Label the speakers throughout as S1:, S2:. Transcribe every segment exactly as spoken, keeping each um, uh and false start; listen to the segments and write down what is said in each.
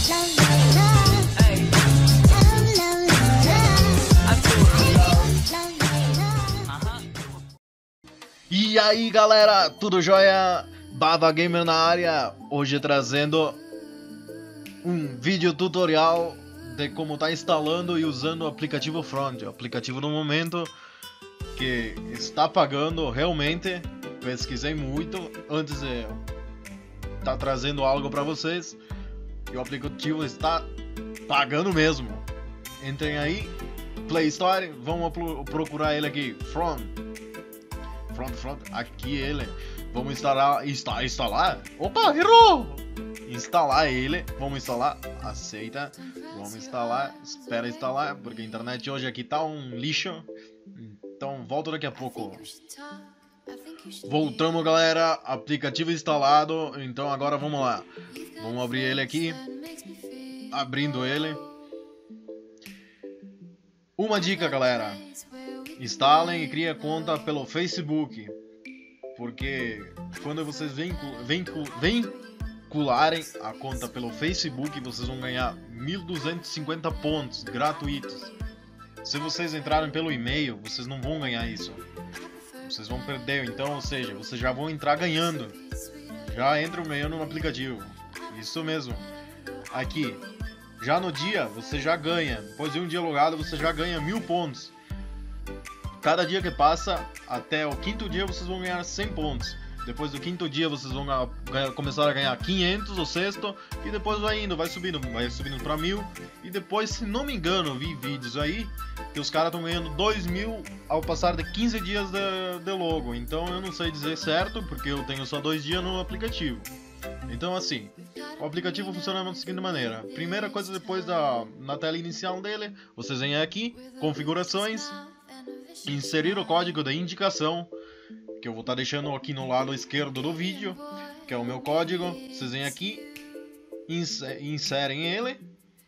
S1: E aí galera, tudo jóia? Baba Gamer na área, hoje trazendo um vídeo tutorial de como tá instalando e usando o aplicativo Front. O aplicativo no momento que está pagando realmente, pesquisei muito antes de tá trazendo algo para vocês e o aplicativo está pagando mesmo. Entrem aí, Play Store, vamos procurar ele aqui, Front. Front, front, aqui ele. Vamos instalar, insta, instalar. Opa, errou! Instalar ele, vamos instalar, aceita. Vamos instalar, espera instalar, porque a internet hoje aqui tá um lixo. Então volto daqui a pouco. Voltamos galera, aplicativo instalado. Então agora vamos lá. Vamos abrir ele aqui. Abrindo ele. Uma dica galera. Instalem e criem conta pelo Facebook, porque quando vocês vincularem a conta pelo Facebook, vocês vão ganhar mil duzentos e cinquenta pontos gratuitos. Se vocês entrarem pelo e-mail, vocês não vão ganhar isso. Vocês vão perder, então, ou seja, vocês já vão entrar ganhando. Já entram ganhando no aplicativo. Isso mesmo. Aqui, já no dia, você já ganha. Depois de um dia logado, você já ganha mil pontos. Cada dia que passa, até o quinto dia, vocês vão ganhar cem pontos. Depois do quinto dia, vocês vão ganhar, começar a ganhar quinhentos, o sexto. E depois vai indo, vai subindo, vai subindo para mil. E depois, se não me engano, vi vídeos aí que os caras estão ganhando dois mil ao passar de quinze dias de, de logo. Então eu não sei dizer certo, porque eu tenho só dois dias no aplicativo. Então assim, o aplicativo funciona da seguinte maneira. Primeira coisa, depois da na tela inicial dele, vocês vêm aqui, configurações, inserir o código de indicação, que eu vou estar deixando aqui no lado esquerdo do vídeo, que é o meu código. Vocês vêm aqui, inserem ele.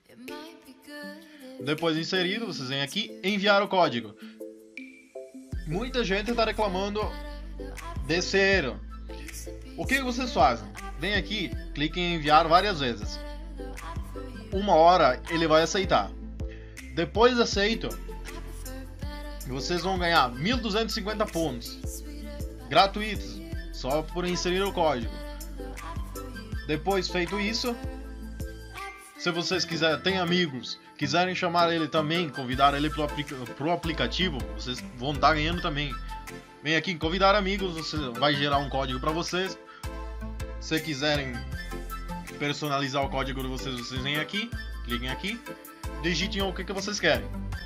S1: Depois de inserido, vocês vêm aqui, enviar o código. Muita gente está reclamando desse erro. O que vocês fazem? Vem aqui, cliquem em enviar várias vezes. Uma hora ele vai aceitar. Depois de aceito, vocês vão ganhar mil duzentos e cinquenta pontos gratuitos, só por inserir o código. Depois feito isso, se vocês quiserem, tem amigos, quiserem chamar ele também, convidar ele pro, aplica pro aplicativo, vocês vão estar ganhando também. Vem aqui, convidar amigos, você vai gerar um código para vocês. Se quiserem personalizar o código de vocês, vocês vêm aqui, cliquem aqui, digitem o que, que vocês querem.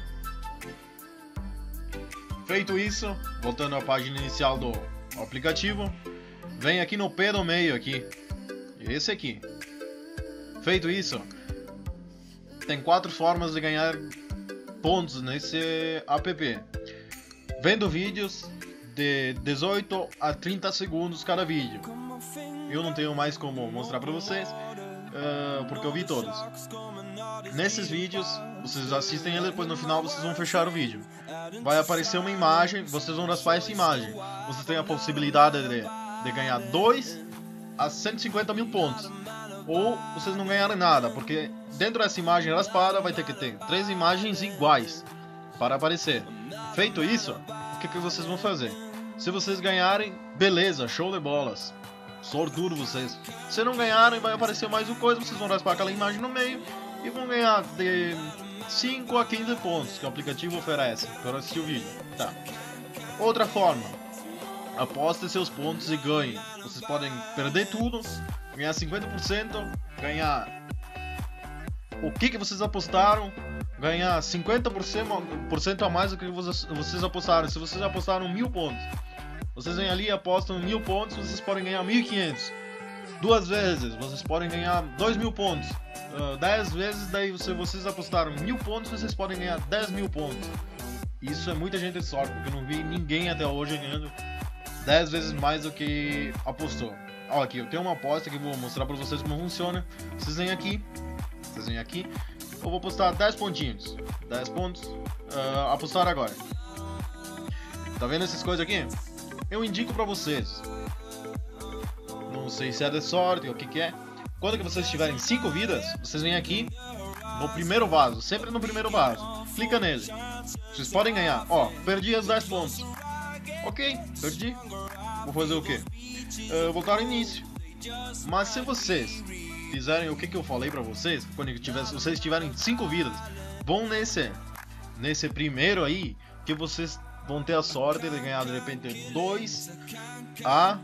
S1: Feito isso, voltando à página inicial do aplicativo, vem aqui no P do meio aqui, esse aqui. Feito isso, tem quatro formas de ganhar pontos nesse app. Vendo vídeos de dezoito a trinta segundos cada vídeo. Eu não tenho mais como mostrar para vocês, uh, porque eu vi todos. Nesses vídeos, vocês assistem ele, depois no final vocês vão fechar o vídeo. Vai aparecer uma imagem, vocês vão raspar essa imagem. Vocês têm a possibilidade de, de ganhar dois a cento e cinquenta mil pontos. Ou vocês não ganharem nada, porque dentro dessa imagem raspada vai ter que ter três imagens iguais para aparecer. Feito isso, o que, que vocês vão fazer? Se vocês ganharem, beleza, show de bolas. Sortudo vocês. Se não ganharem, vai aparecer mais uma coisa, vocês vão raspar aquela imagem no meio e vão ganhar de cinco a quinze pontos que o aplicativo oferece para assistir o vídeo. Tá. Outra forma, aposte seus pontos e ganhe. Vocês podem perder tudo, ganhar cinquenta por cento, ganhar o que, que vocês apostaram, ganhar cinquenta por cento a mais do que vocês apostaram. Se vocês apostaram mil pontos, vocês vêm ali e apostam mil pontos, vocês podem ganhar mil e quinhentos. Duas vezes, vocês podem ganhar dois mil pontos. Uh, dez vezes, daí se vocês apostaram mil pontos, vocês podem ganhar dez mil pontos. Isso é muita gente de sorte, porque eu não vi ninguém até hoje ganhando dez vezes mais do que apostou. Ó, aqui, eu tenho uma aposta que eu vou mostrar pra vocês como funciona. Vocês vêm aqui, vocês vêm aqui, eu vou apostar dez pontinhos. dez pontos, uh, apostar agora. Tá vendo essas coisas aqui? Eu indico pra vocês. Não sei se é de sorte ou o que que é. quando que vocês tiverem cinco vidas, vocês vêm aqui no primeiro vaso, sempre no primeiro vaso. Clica nele. Vocês podem ganhar. Ó, perdi os dez pontos. Ok, perdi. Vou fazer o quê? Uh, voltar ao início. Mas se vocês fizerem o que, que eu falei pra vocês, quando tiver, vocês tiverem cinco vidas, vão nesse, nesse primeiro aí, que vocês vão ter a sorte de ganhar de repente dois a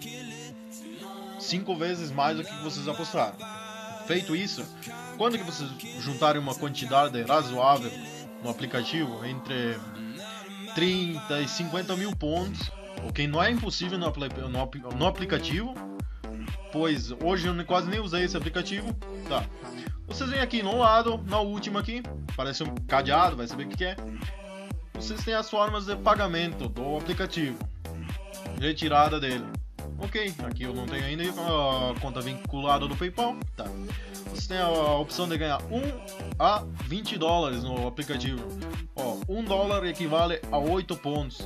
S1: cinco vezes mais do que vocês apostaram. Feito isso, quando que vocês juntarem uma quantidade razoável no aplicativo, entre trinta e cinquenta mil pontos, o que não é impossível no, no, no aplicativo, pois hoje eu quase nem usei esse aplicativo, tá? Vocês vêm aqui no lado, na última aqui, parece um cadeado, vai saber o que é. Vocês têm as formas de pagamento do aplicativo, retirada dele. Ok, aqui eu não tenho ainda a conta vinculada do PayPal, tá? Você tem a opção de ganhar um a vinte dólares no aplicativo. Ó, um dólar equivale a oito pontos.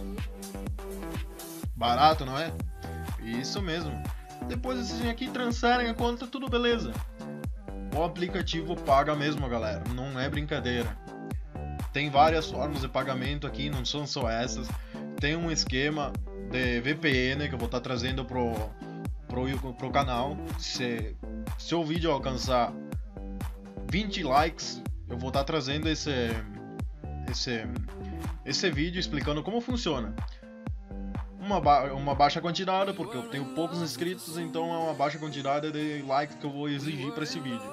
S1: Barato, não é? Isso mesmo. Depois vocês vêm aqui, transferem a conta, tudo beleza. O aplicativo paga mesmo, galera, não é brincadeira. Tem várias formas de pagamento aqui, não são só essas. Tem um esquema de V P N que eu vou estar trazendo pro, pro, pro canal. Se, se o vídeo alcançar vinte likes, eu vou estar trazendo esse, esse, esse vídeo explicando como funciona. Uma, ba uma baixa quantidade, porque eu tenho poucos inscritos, então é uma baixa quantidade de likes que eu vou exigir para esse vídeo.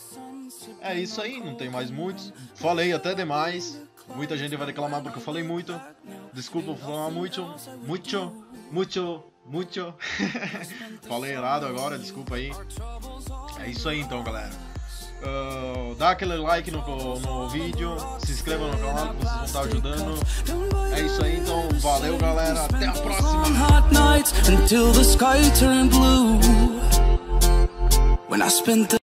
S1: É isso aí, não tem mais muitos. Falei até demais. Muita gente vai reclamar porque eu falei muito. Desculpa por falar muito. Muito, muito, muito. Falei errado agora, desculpa aí. É isso aí então, galera. Uh, dá aquele like no, no vídeo. Se inscreva no canal que vocês vão estar ajudando. É isso aí então, valeu galera. Até a próxima.